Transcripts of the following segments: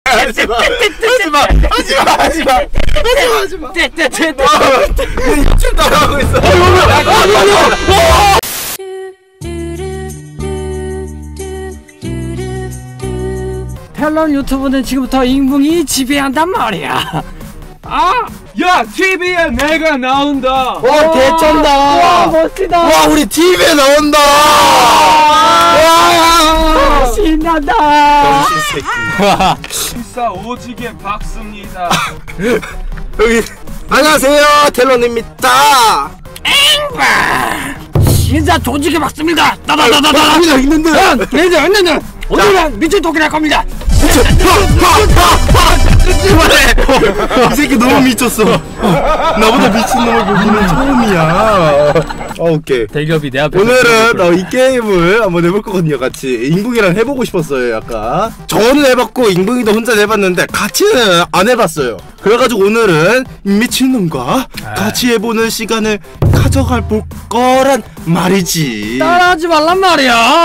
하지마 지금 따라하고 있어. 텔런 유튜브는 지금부터 인붕이 지배한단 말이야. 야, TV에 내가 나온다. 와, 개쩐다. 와, 멋지다. 와, 우리 TV에 나온다. 와, 신난다. 인싸 오지게 박습니다. 여기 안녕하세요, 텔런입니다. 인사 조직에 막습니다. 따다다다다. 있는데. 있는데. 오늘은 미친 토끼를 할 겁니다. 이 새끼 너무 미쳤어. 나보다 미친 놈을 보기는 처음이야. 오케이. 대기업이 내 앞에. 오늘은 이 게임을 한번 해볼 거거든요. 같이 인붕이랑 해보고 싶었어요. 약간 저는 해봤고 인붕이도 혼자 해봤는데 같이는 안 해봤어요. 그래가지고 오늘은 미친놈과 같이 해보는 시간을 가져갈 볼 거란 말이지. 따라하지 말란 말이야.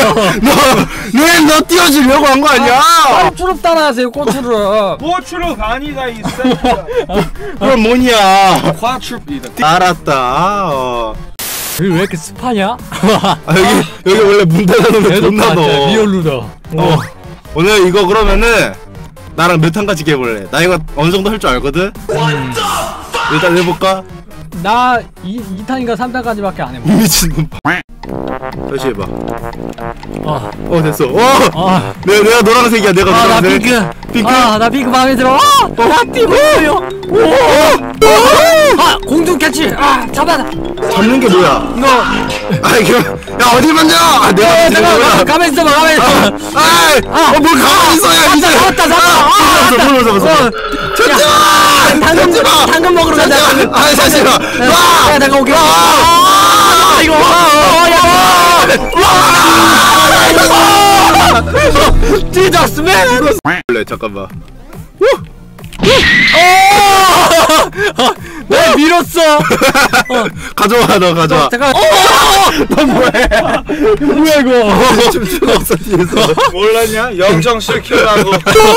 너 띄워주려고 한 거 아니야? 꽃추럽 따라하세요. 꽃추럽. 보추로 간이다 이 새끼야. 그럼 뭐냐? 과추입니다. 알았다. 여기 왜 이렇게 습하냐? 여기 원래 문 닫아놓으면 존나 넣어. 리얼루다. 오늘 이거 그러면은 나랑 몇 판 같이 해볼래? 나 이거 어느 정도 할 줄 알거든? 일단 해볼까? 나 2탄인가 3탄까지밖에 안 해봐. 미친놈. 다시 해봐. 됐어. 내가 노란색이야. 내가 나 노란색. 핑크. 나 핑크 마음에 들어. 나 핑크 있어요. 공중 캐치. 잡아. 잡는 게 뭐야? 이거. 야 어디 만져? 내가 가만히 있어봐. 가만히 있어. 뭘 가만히 있어야 이제. 잡았다. 잡았어. 잠시만. 당근 먹으러 가자. 잠시만. 야, 내가 오게. 이거. 찢었으면. 원래 잠깐만. 날 밀었어. 가져와, 너 가져와. 잠깐. 너 뭐해? 뭐야 이거? 춤추고 있어 뒤에서. 몰랐냐? 영정 시키라고.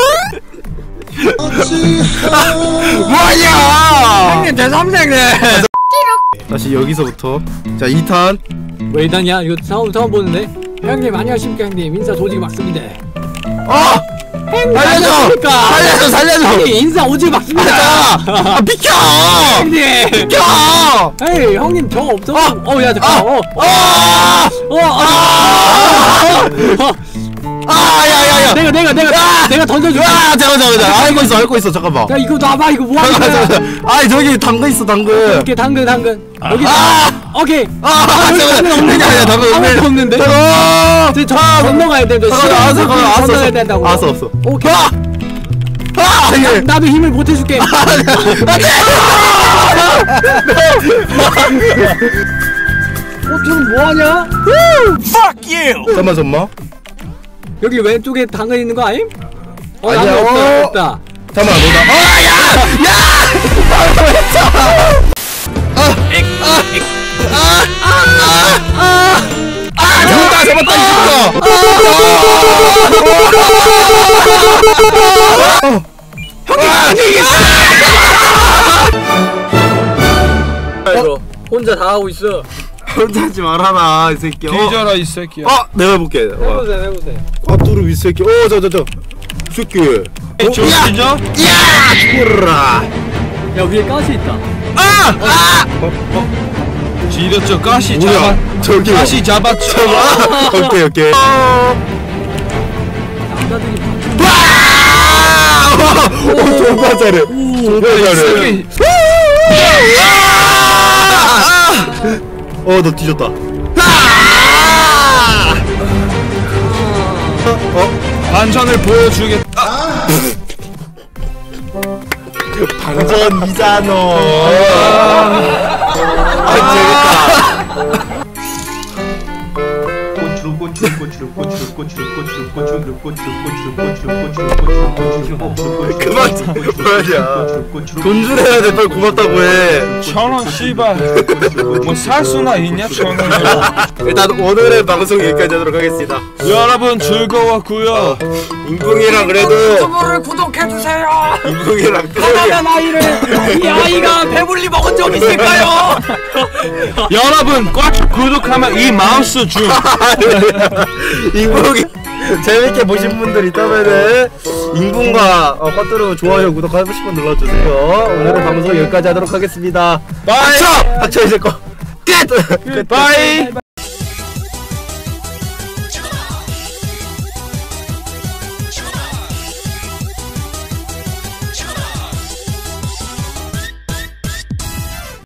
뭐야? 형님 제3세네. 다시 여기서부터. 자 2탄. 왜 2탄이야? 이거 처음 보는데. 형님 안녕하십니까 형님. 인사 조직이 막습니다. 살려줘! 형님 인사 오지게 막습니다. 비켜! 형님. 비켜! 에이 형님 저 없어. 야 잠깐. 야야야! 내가 던져줄게. 잠깐. 알고 있어. 잠깐만. 야 이거 놔봐. 이거 뭐하는 거야? 저기 당근 있어, 당근. 이렇게 당근. 여기. 오케이. 당근 아무것도 없는데. 저 건너가야 돼. 건너가야 된다고. 없어. 오케이. 나도 힘을 못 해줄게. 지금 뭐하냐? Fuck you. 잠깐만. 여기 왼쪽에 당근 있는 거 아님? 아니야. 없다. 잠깐만, 잡았다, 이거 혼자 다 하고 있어. 혼자 하지 말아라, 이 새끼. 뒤져라 이 새끼야. 내가 해볼게. 해보세요. 꽈뚜루 이 새끼. 저 새끼. 조심죠? 죽어라. 야 위에 가시 있다. 지렸죠? 가시 뭐야? 저기. 가시 잡았죠? 오케이. 남자들이 존나 잘해. 너 뒤졌다. 반전을 보여주겠다. 반전이잖아. 재밌다. 그만 뭐하냐. 돈 주래야 돼. 빨리 고맙다고 해. 1,000원 씨발 뭐 살 수나 있냐 1,000원으로. 일단 오늘의 방송 여기까지 하도록 하겠습니다. 여러분 즐거웠고요. 인붕이랑 그래도 유튜브를 구독해주세요. 인붕이랑 가난한 아이를 이 아이가 배불리 먹은 적 있을까요? 여러분 꽉 구독하면 이 마우스 줌. 인붕이 재밌게 보신 분들 있다면은 인붕과 커트로 좋아요 구독 하고 싶은 눌러주세요. 오늘의 방송 여기까지 하도록 하겠습니다. 바이. 닥쳐 이제 끝. 바이.